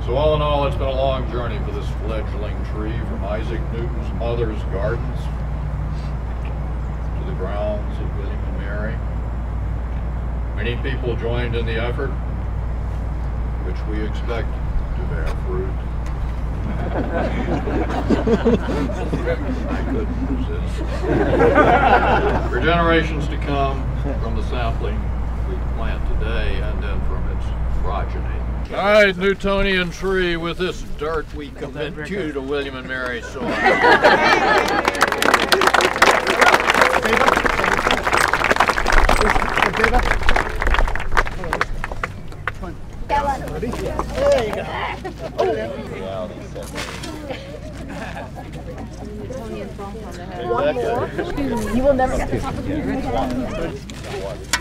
So all in all, it's been a long journey for this fledgling tree, from Isaac Newton's mother's gardens to the grounds of William and Mary. Many people joined in the effort, which we expect to bear fruit. I couldn't resist. For generations to come, from the sapling we plant today and then from its progeny. All right, Newtonian tree, with this dirt we commit you to William and Mary soil. Ready? There you go. One more. You will never get the top of the